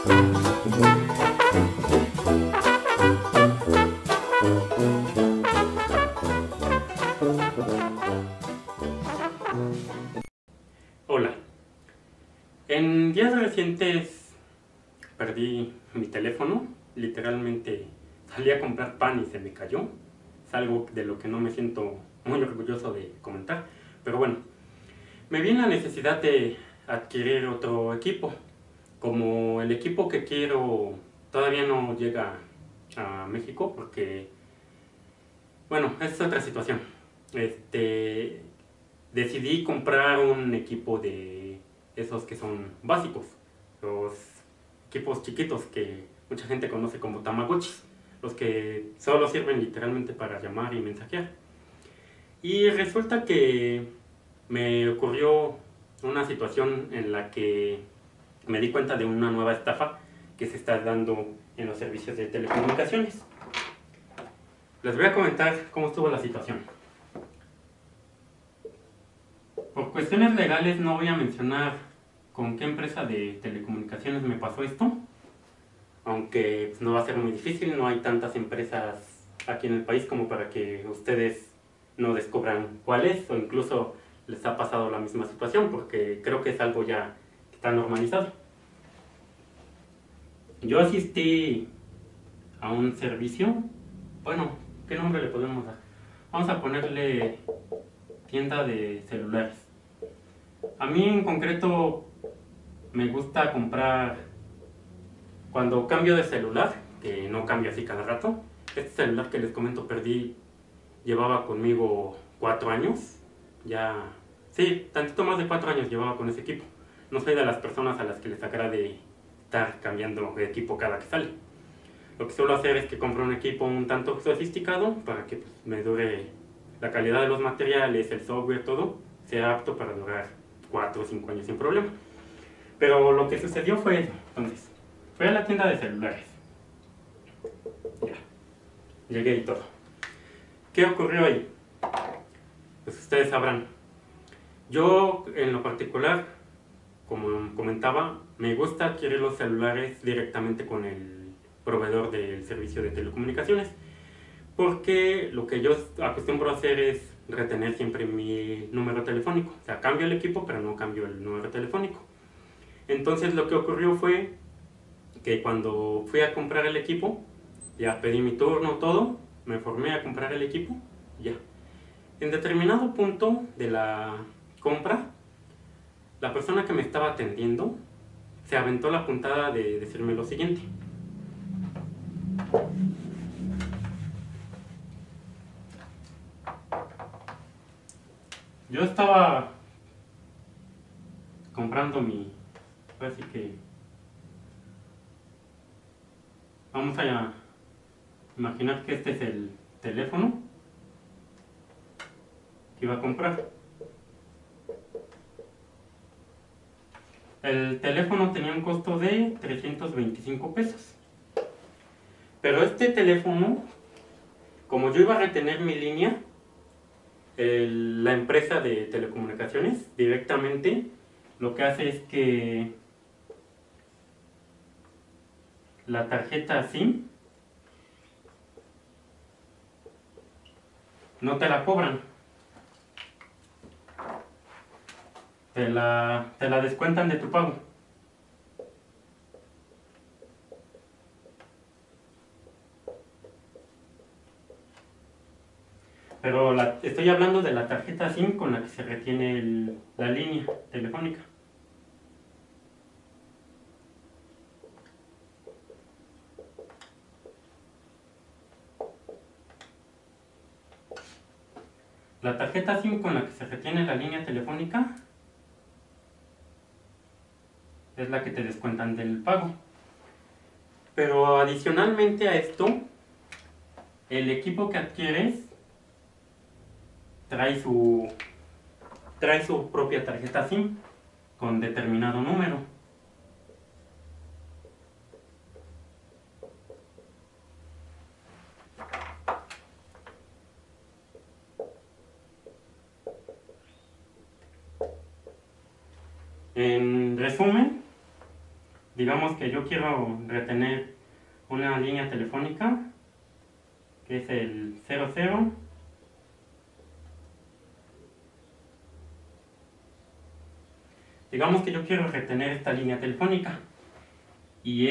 Hola, en días recientes perdí mi teléfono, literalmente salí a comprar pan y se me cayó. Es algo de lo que no me siento muy orgulloso de comentar, pero bueno, me vi en la necesidad de adquirir otro equipo. Como el equipo que quiero todavía no llega a México porque, bueno, es otra situación. Este, Decidí comprar un equipo de esos que son básicos, los equipos chiquitos que mucha gente conoce como Tamagotchis, los que solo sirven literalmente para llamar y mensajear. Y resulta que me ocurrió una situación en la que me di cuenta de una nueva estafa que se está dando en los servicios de telecomunicaciones. Les voy a comentar cómo estuvo la situación. Por cuestiones legales no voy a mencionar con qué empresa de telecomunicaciones me pasó esto, aunque pues, no va a ser muy difícil, no hay tantas empresas aquí en el país como para que ustedes no descubran cuál es, o incluso les ha pasado la misma situación, porque creo que es algo ya que está normalizado. Yo asistí a un servicio, bueno, ¿qué nombre le podemos dar? Vamos a ponerle tienda de celulares. A mí en concreto me gusta comprar cuando cambio de celular, que no cambio así cada rato. Este celular que les comento perdí, llevaba conmigo 4 años. Ya, sí, tantito más de 4 años llevaba con ese equipo. No soy de las personas a las que les agrade estar cambiando de equipo cada que sale. Lo que suelo hacer es que compro un equipo un tanto sofisticado para que pues, me dure la calidad de los materiales, el software, todo, sea apto para durar 4 o 5 años sin problema. Pero lo que sucedió fue eso. Entonces, fui a la tienda de celulares. Ya, llegué y todo. ¿Qué ocurrió ahí? Pues ustedes sabrán. Yo, en lo particular, como comentaba, me gusta adquirir los celulares directamente con el proveedor del servicio de telecomunicaciones. Porque lo que yo acostumbro a hacer es retener siempre mi número telefónico. O sea, cambio el equipo, pero no cambio el número telefónico. Entonces lo que ocurrió fue que cuando fui a comprar el equipo, ya pedí mi turno, todo, me formé a comprar el equipo, ya. En determinado punto de la compra, la persona que me estaba atendiendo se aventó la puntada de decirme lo siguiente. Yo estaba comprando así que vamos a imaginar que este es el teléfono que iba a comprar. El teléfono tenía un costo de 325 pesos. Pero este teléfono, como yo iba a retener mi línea, la empresa de telecomunicaciones directamente lo que hace es que la tarjeta SIM no te la cobran, te la descuentan de tu pago. Pero estoy hablando de la tarjeta SIM con la que se retiene la línea telefónica. La tarjeta SIM con la que se retiene la línea telefónica es la que te descuentan del pago. Pero adicionalmente a esto, el equipo que adquieres trae su, trae su propia tarjeta SIM con determinado número. En resumen, digamos que yo quiero retener una línea telefónica, que es el 00. Digamos que yo quiero retener esta línea telefónica y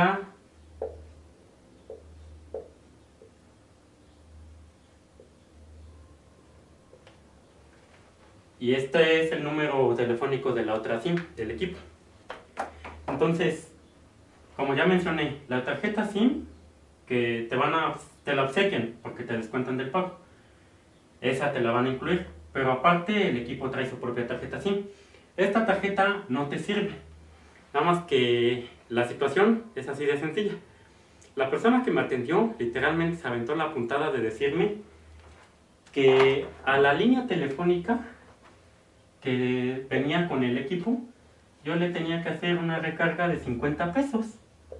este es el número telefónico de la otra SIM del equipo. Entonces, como ya mencioné, la tarjeta SIM que te la obsequian porque te descuentan del pago, esa te la van a incluir, pero aparte el equipo trae su propia tarjeta SIM. Esta tarjeta no te sirve, nada más que la situación es así de sencilla. La persona que me atendió literalmente se aventó la puntada de decirme que a la línea telefónica que venía con el equipo, yo le tenía que hacer una recarga de 50 pesos.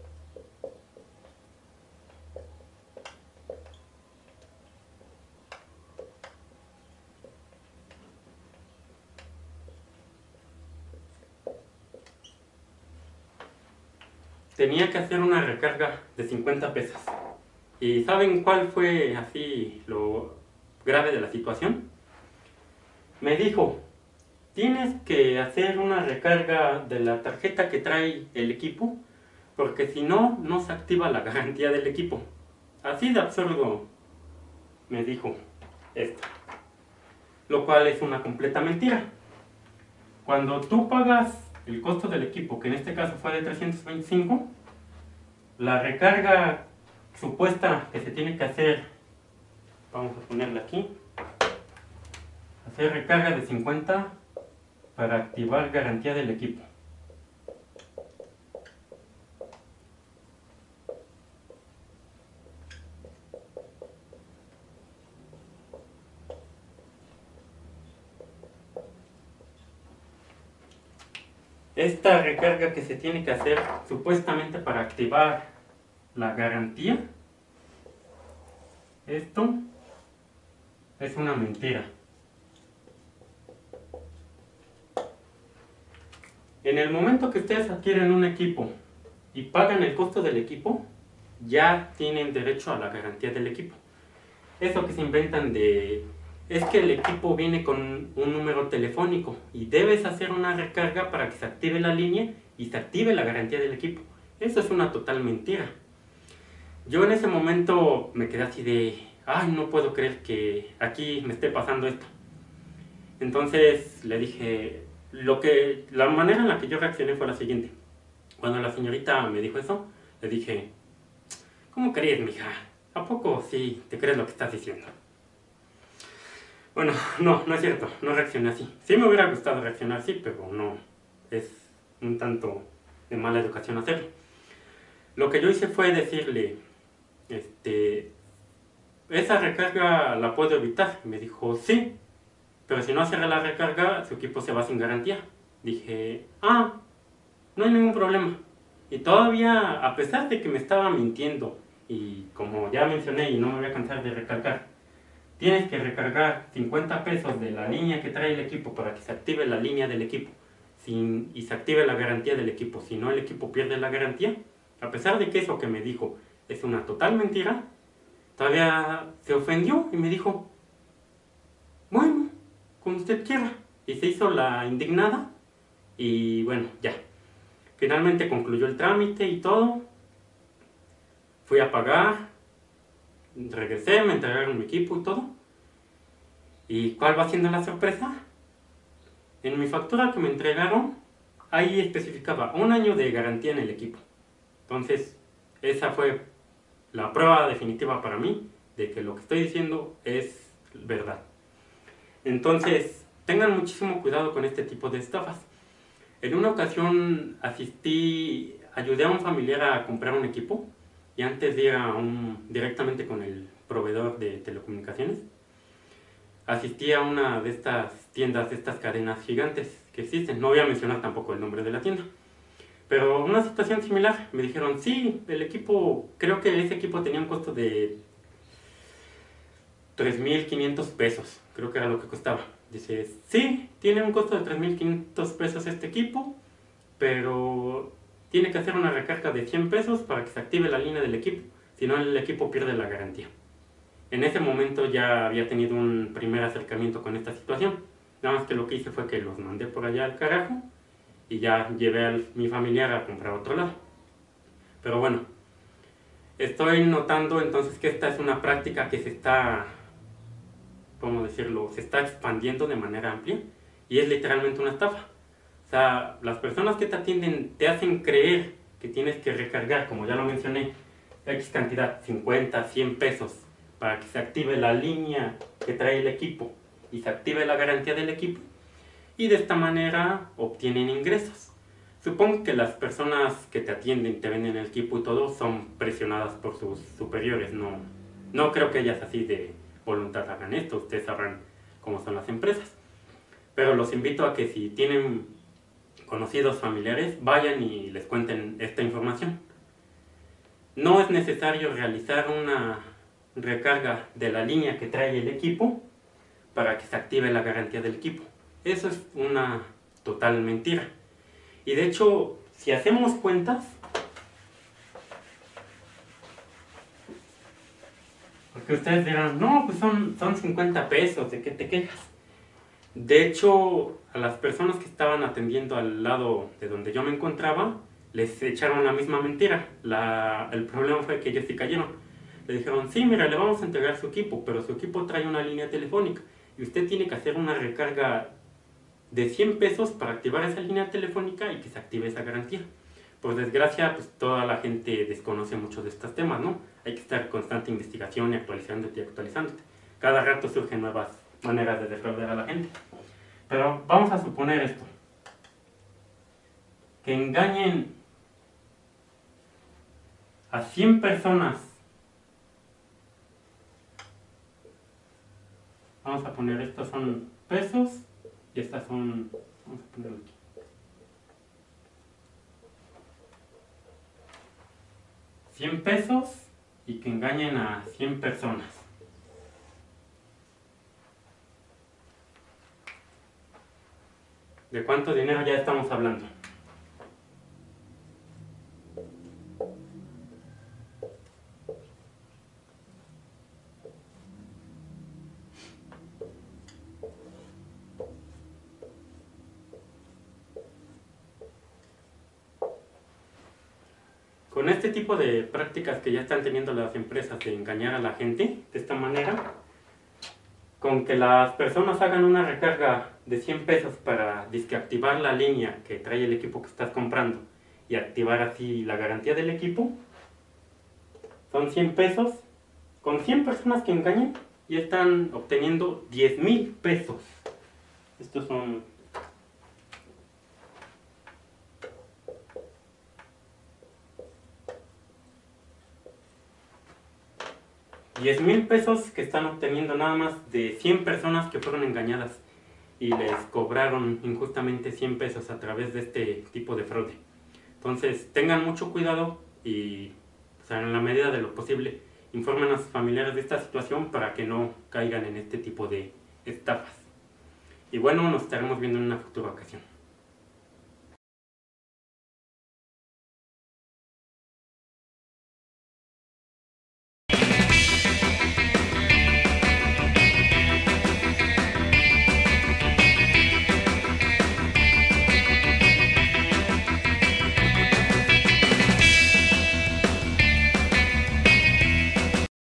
Tenía que hacer una recarga de 50 pesos. ¿Y saben cuál fue así lo grave de la situación? Me dijo, tienes que hacer una recarga de la tarjeta que trae el equipo, porque si no, no se activa la garantía del equipo. Así de absurdo me dijo esto, lo cual es una completa mentira. Cuando tú pagas el costo del equipo, que en este caso fue de 325, la recarga supuesta que se tiene que hacer, vamos a ponerla aquí, hacer recarga de 50 para activar garantía del equipo. Esta recarga que se tiene que hacer supuestamente para activar la garantía, esto es una mentira. En el momento que ustedes adquieren un equipo y pagan el costo del equipo, ya tienen derecho a la garantía del equipo. Eso que se inventan es que el equipo viene con un número telefónico y debes hacer una recarga para que se active la línea y se active la garantía del equipo. Eso es una total mentira. Yo en ese momento me quedé así de, ay, no puedo creer que aquí me esté pasando esto. Entonces le dije, la manera en la que yo reaccioné fue la siguiente. Cuando la señorita me dijo eso, le dije, ¿cómo crees, mija? ¿A poco sí te crees lo que estás diciendo? Bueno, no es cierto, no reaccioné así. Sí me hubiera gustado reaccionar así, pero no, es un tanto de mala educación hacerlo. Lo que yo hice fue decirle, esa recarga la puedo evitar. Me dijo, sí, pero si no hace la recarga, su equipo se va sin garantía. Dije, no hay ningún problema. Y todavía, a pesar de que me estaba mintiendo, y como ya mencioné y no me voy a cansar de recargar, tienes que recargar 50 pesos de la línea que trae el equipo para que se active la línea del equipo y se active la garantía del equipo. Si no, el equipo pierde la garantía. A pesar de que eso que me dijo es una total mentira, todavía se ofendió y me dijo, bueno, como usted quiera. Y se hizo la indignada y bueno, ya. Finalmente concluyó el trámite y todo. Fui a pagar, regresé, me entregaron mi equipo y todo. ¿Y cuál va siendo la sorpresa? En mi factura que me entregaron, ahí especificaba 1 año de garantía en el equipo. Entonces, esa fue la prueba definitiva para mí de que lo que estoy diciendo es verdad. Entonces, tengan muchísimo cuidado con este tipo de estafas. En una ocasión ayudé a un familiar a comprar un equipo y antes de ir directamente con el proveedor de telecomunicaciones, asistí a una de estas tiendas, de estas cadenas gigantes que existen. No voy a mencionar tampoco el nombre de la tienda. Pero una situación similar, me dijeron, sí, el equipo, creo que ese equipo tenía un costo de 3,500 pesos, creo que era lo que costaba. Dice, sí, tiene un costo de 3,500 pesos este equipo, pero tiene que hacer una recarga de 100 pesos para que se active la línea del equipo, si no el equipo pierde la garantía. En ese momento ya había tenido un primer acercamiento con esta situación, nada más que lo que hice fue que los mandé por allá al carajo y ya llevé a mi familiar a comprar a otro lado. Pero bueno, estoy notando entonces que esta es una práctica que se está, ¿cómo decirlo?, se está expandiendo de manera amplia y es literalmente una estafa. O sea, las personas que te atienden te hacen creer que tienes que recargar, como ya lo mencioné, X cantidad, 50, 100 pesos, para que se active la línea que trae el equipo y se active la garantía del equipo, y de esta manera obtienen ingresos. Supongo que las personas que te atienden, te venden el equipo y todo, son presionadas por sus superiores. No creo que ellas así de voluntad hagan esto, ustedes sabrán cómo son las empresas. Pero los invito a que si tienen conocidos familiares, vayan y les cuenten esta información. No es necesario realizar una recarga de la línea que trae el equipo para que se active la garantía del equipo. Eso es una total mentira. Y de hecho, si hacemos cuentas, porque ustedes dirán, no, pues son 50 pesos, ¿de qué te quejas? De hecho, a las personas que estaban atendiendo al lado de donde yo me encontraba, les echaron la misma mentira. El problema fue que ellos sí cayeron. Le dijeron, sí, mira, le vamos a entregar su equipo, pero su equipo trae una línea telefónica y usted tiene que hacer una recarga de 100 pesos para activar esa línea telefónica y que se active esa garantía. Por desgracia, pues toda la gente desconoce mucho de estos temas, ¿no? Hay que estar en constante investigación y actualizándote y actualizándote. Cada rato surgen nuevas maneras de defraudar a la gente. Pero vamos a suponer esto. Que engañen a 100 personas. Vamos a poner, estos son pesos y estas son, vamos a ponerlo aquí, 100 pesos y que engañen a 100 personas. ¿De cuánto dinero ya estamos hablando? Con este tipo de prácticas que ya están teniendo las empresas de engañar a la gente de esta manera, con que las personas hagan una recarga de 100 pesos para activar la línea que trae el equipo que estás comprando y activar así la garantía del equipo, son 100 pesos. Con 100 personas que engañen ya están obteniendo 10,000 pesos. Estos son 10,000 pesos que están obteniendo nada más de 100 personas que fueron engañadas y les cobraron injustamente 100 pesos a través de este tipo de fraude. Entonces tengan mucho cuidado y, o sea, en la medida de lo posible, informen a sus familiares de esta situación para que no caigan en este tipo de estafas. Y bueno, nos estaremos viendo en una futura ocasión.